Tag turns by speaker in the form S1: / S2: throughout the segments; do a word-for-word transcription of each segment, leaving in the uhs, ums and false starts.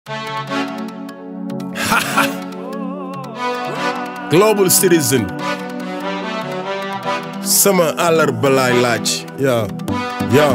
S1: Global citizen. Sama Alarba laay laaj. Yo yo.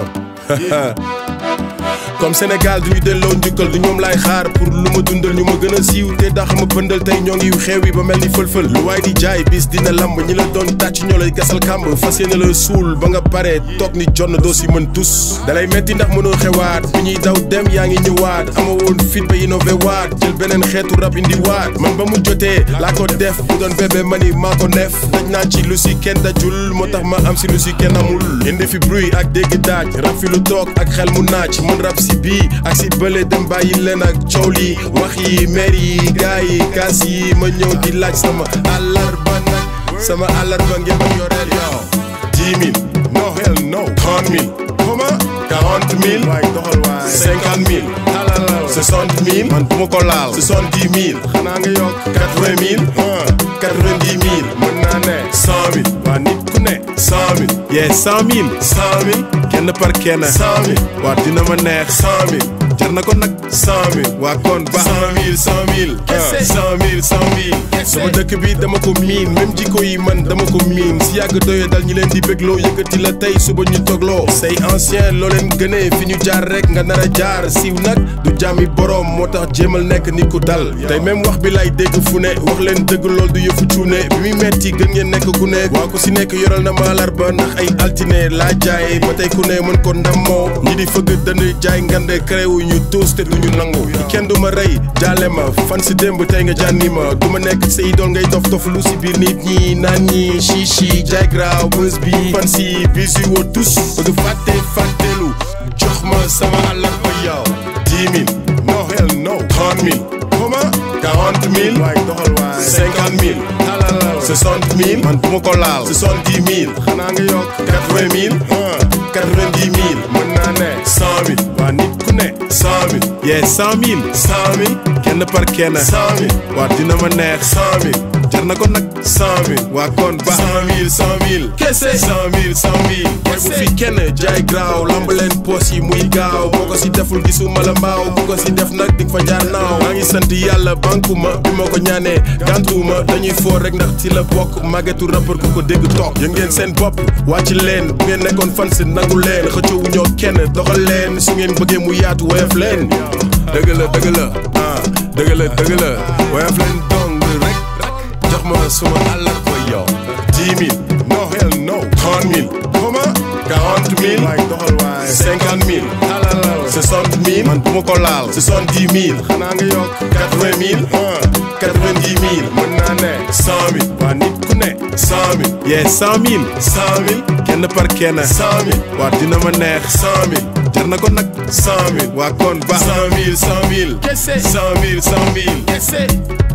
S1: Comme Sénégal du ñu delloo njukkal du ñoom laay xaar pour lu ma dundal ñu ma gën a siiw te dax ma pëndal tey ñoo ngi xew yi ba mel ni fël-fël lu waay di jaay bis dina lamb ñi la doon tàcc ñoo lay gasal kàmb fas yéene la suul ba nga pare toog ni jonn doo si mën tus dalay metti ndax mënoo xewaat bi ñuy daw dem yaa ngi ñëwaat ama woon fit ba innové waat jël beneen xeetu rab indi waat man ba mu jotee laa ko def bu doon bébé mani maa ko neef daj naa ci lu si kenn dajul moo tax ma am si lu si kenn amul indi fi bruit ak dégg daaj rab fi lu toog ak xel mu naaj mën rab si bii ak si bële dem bàyyi leen ak coow li wax yi mer yi gaa yi kaas yi ma ñëw di laaj sama Alarba nag sama Alarba ngeen ma yoreel yow dix mille no hell no trente mille comment quarante mille waay doxal waay cinquante mille alalal soixante mille man bu ma ko laal soixante-dix mille xanaa nga yokk quatre-vingt mille quatre-vingt-dix mille mën naa ne cent mille waa nit ku ne cent mille yee cent mille cent mille kenn par kenn cent mille waa dina ma neex cent mille jar na ko nag cent mille waa kon ba cent mille cent mille cent mille cent mille sama dëkk bi dama ko miin même jikko yi man dama ko miin si yàgg doye dal ñi leen di bégloo yëkkati la tey suba ñu togloo say ancien loo leen gënee fi ñu jaar rek nga nar a jaar siiw nag du jàmmi boroom moo tax jéemal nekk nit ku dal tey même wax bi lay dégg fu ne wax leen dëgg lool du yëfu cuune bi muy metti gën ngeen nekk ku ne waa ko si nekk yoral na ma Alarba ndax ay altine laa jaay ba tey ku ne mën ko ndammoo ñi di fëgg dënd jaay ngande créewu ñu tuus te duñu nangu kenn du ma rey jaale ma fan si démb tey nga jànni ma du ma nekk say doon ngay dof dof lu si biir nit ñi naan ñi chichi jaay graaw bës bi fan si bis yi woo tus bëgg fàtte fàttelu jox ma sama Alarba yow dix mille no hell no trente mille comment quarante mille waay doxal waay cinquante mille alalal soixante mille man bu ma ko laal soixante-dix mille xanaa nga yokk quatre-vingt mille quatre-vingt-dix mille mën naa ne cent mille waa nit ku ne cent mille yee cent mille cent mille kenn par kenn cent mille waa dina ma neex cent mille jar na ko nag cent mille waa kon ba cent mille cent mille kese cent mille cent mille mooy bu fi kenn jaay graaw lamb leen poos yi muy gaaw boo ko si deful gisuma la mbaaw bu ko si def nag dig fa jaar naaw maa ngi sant yàlla bankuma bi ma ko ñaanee gàntuma dañuy foor rek ndax ci la bokk màggetu rappeur ku ko dégg toog yëg ngeen seen bopp wàcc leen bu ngeen nekkoon fan si nangu leen xëccoowu ñoo kenn doxal leen su ngeen bëggee mu yaatu woyof leen dëgg la dëgg la ah dëgg la dëgg la woyof leen dong rek jox ma suma Alarba yow dix mille no hell no trente mille comment quarante mille waay doxal waay cinquante mille alalal soixante mille man bu ma ko laal soixante-dix mille xanaa nga yokk quatre-vingt mille quatre-vingt-dix mille mën naa ne cent mille waa nit ku ne cent mille yee cent mille cent mille kenn par kenn cent mille waa dina ma neex cent mille jar na ko nag cent mille waa kon ba cent mille cent mille kese cent mille cent mille kese